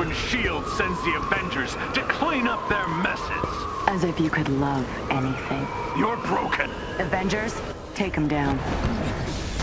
Even S.H.I.E.L.D. sends the Avengers to clean up their messes. As if you could love anything. You're broken. Avengers, take him down.